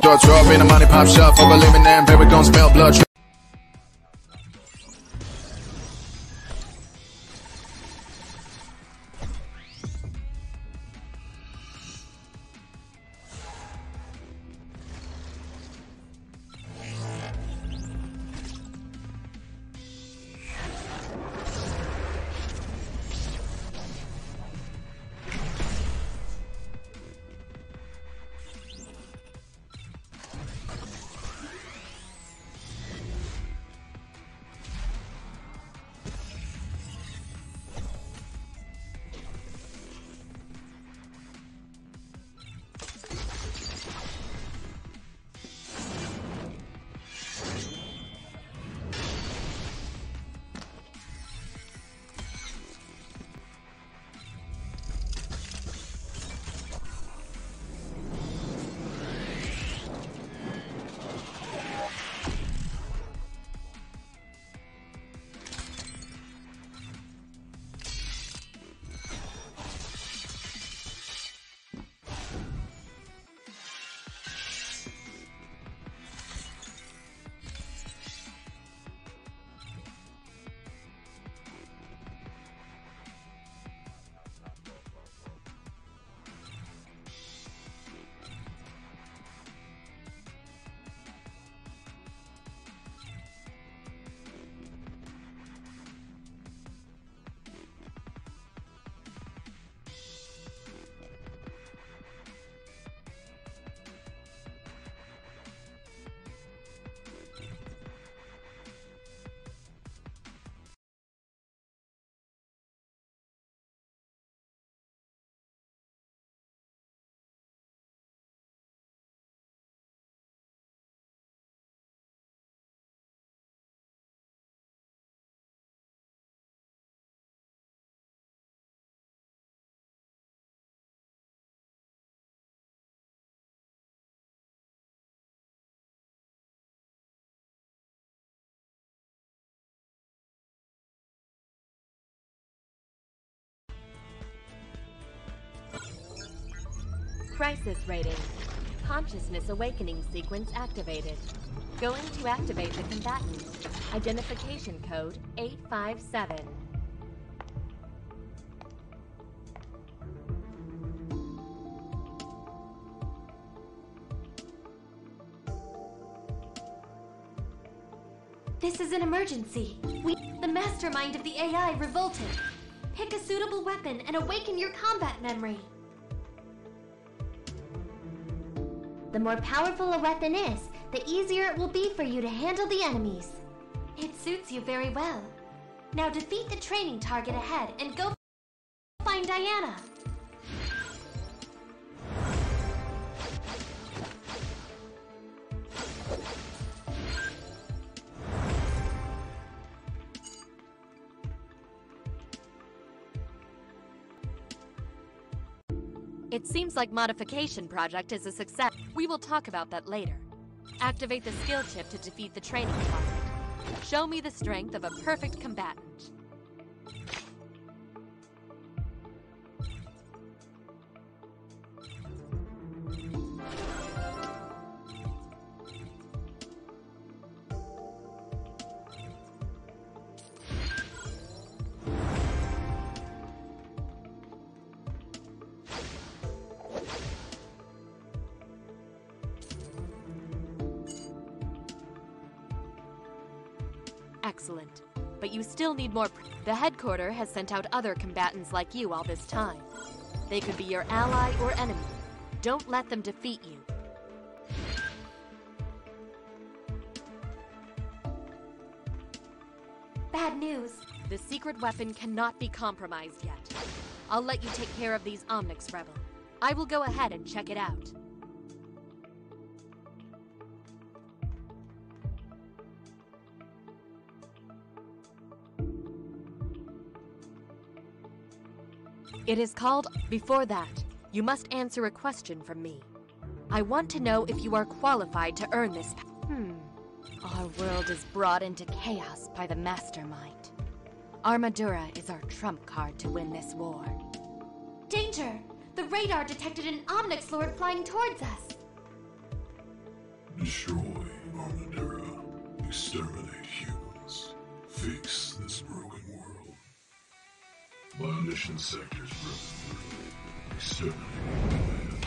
Throw in the money pop shop, for believing them, baby gon' smell blood. Crisis rating. Consciousness awakening sequence activated. Going to activate the combatant. Identification code 857. This is an emergency. The mastermind of the AI revolted. Pick a suitable weapon and awaken your combat memory. The more powerful a weapon is, the easier it will be for you to handle the enemies. It suits you very well. Now defeat the training target ahead and go find Diana. It seems like Modification Project is a success. We will talk about that later. Activate the skill chip to defeat the training target. Show me the strength of a perfect combatant. Excellent. But you still need more. The headquarter has sent out other combatants like you all this time. They could be your ally or enemy. Don't let them defeat you. Bad news. The secret weapon cannot be compromised yet. I'll let you take care of these Omnix Rebel. I will go ahead and check it out. It is called... Before that, you must answer a question from me. I want to know if you are qualified to earn this... Our world is brought into chaos by the Mastermind. Armadura is our trump card to win this war. Danger! The radar detected an Omnix Lord flying towards us. Destroy Armadura. Exterminate humans. Fix this broken world. Violation sectors broken through. Exterminate command.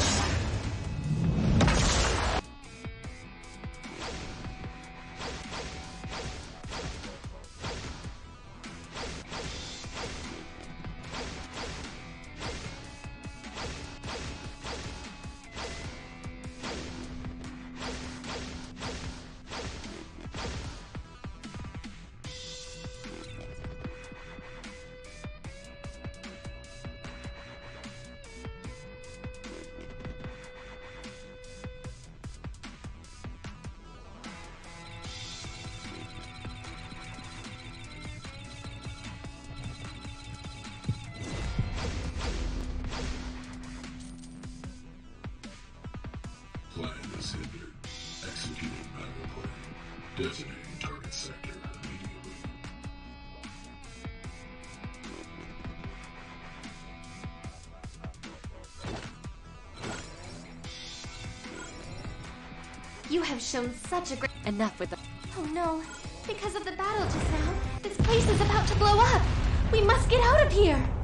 Plan is hindered. Executing battle plan. Designating target sector immediately. You have shown such a great... Enough with the... Oh no. Because of the battle just now, this place is about to blow up. We must get out of here.